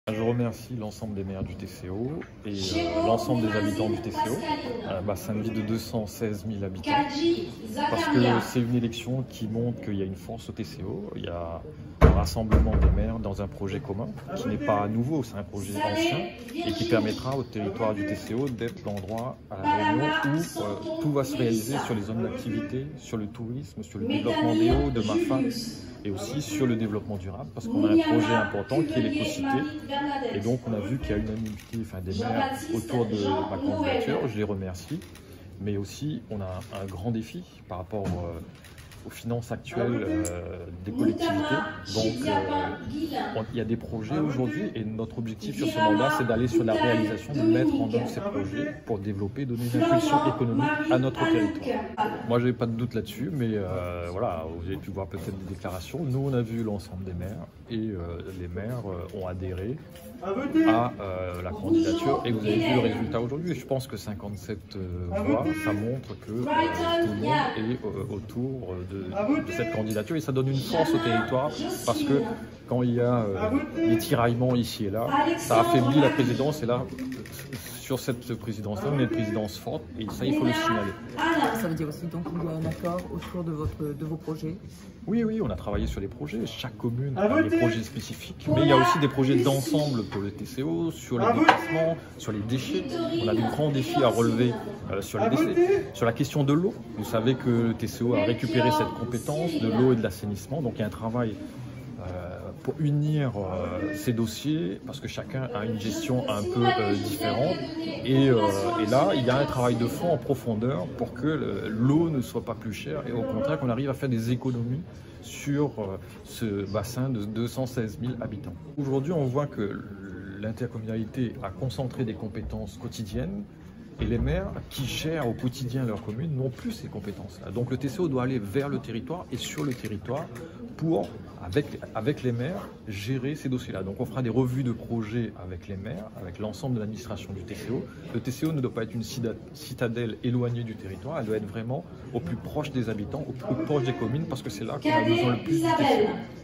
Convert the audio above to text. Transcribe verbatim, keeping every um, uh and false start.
Je remercie l'ensemble des maires du T C O et euh, l'ensemble des habitants du T C O, un bassin de vie de deux cent seize mille habitants, parce que c'est une élection qui montre qu'il y a une force au T C O. Il y a un rassemblement des maires dans un projet commun qui n'est pas nouveau, c'est un projet ancien et qui permettra au territoire du T C O d'être l'endroit à La Réunion où euh, tout va se réaliser sur les zones d'activité, sur le tourisme, sur le développement des hauts, de Mafa, et aussi sur le développement durable, parce qu'on a un projet important qui est l'éco-cité. Et donc on a vu qu'il y a une unanimité enfin, des maires autour de ma candidature, je les remercie. Mais aussi on a un grand défi par rapport euh, aux finances actuelles euh, des collectivités. Donc euh, on, il y a des projets aujourd'hui et notre objectif sur ce mandat, c'est d'aller sur la réalisation, de mettre en œuvre ces projets pour développer, donner une impulsion économique à notre territoire. Moi, je n'ai pas de doute là-dessus, mais euh, voilà, vous avez pu voir peut-être des déclarations. Nous, on a vu l'ensemble des maires et euh, les maires euh, ont adhéré à euh, la candidature et vous avez vu le résultat aujourd'hui. Je pense que cinquante-sept euh, voix, ça montre que euh, tout le monde est euh, autour de, de cette candidature et ça donne une force au territoire parce que quand il y a euh, des tiraillements ici et là, ça affaiblit la présidence et là, sur cette présidence-là, on est une présidence forte et ça, il faut le signaler. Ça veut dire aussi donc qu'il y a un accord autour de, votre, de vos projets? Oui, oui, on a travaillé sur les projets. Chaque commune a des projets spécifiques, mais il y a aussi des projets d'ensemble pour le T C O, sur les déplacements, sur les déchets. On a des grands défis à relever euh, sur les déchets. Sur la question de l'eau, vous savez que le T C O a récupéré cette compétence de l'eau et de l'assainissement, donc il y a un travail euh, pour unir euh, ces dossiers, parce que chacun a une gestion un peu euh, différente. Et, euh, et là, il y a un travail de fond en profondeur pour que l'eau ne soit pas plus chère et au contraire qu'on arrive à faire des économies sur euh, ce bassin de deux cent seize mille habitants. Aujourd'hui, on voit que l'intercommunalité a concentré des compétences quotidiennes et les maires qui gèrent au quotidien leur commune n'ont plus ces compétences-là. Donc le T C O doit aller vers le territoire et sur le territoire pour, avec, avec les maires, gérer ces dossiers-là. Donc on fera des revues de projets avec les maires, avec l'ensemble de l'administration du T C O. Le T C O ne doit pas être une citadelle éloignée du territoire, elle doit être vraiment au plus proche des habitants, au plus proche des communes, parce que c'est là qu'on a besoin le plus du T C O.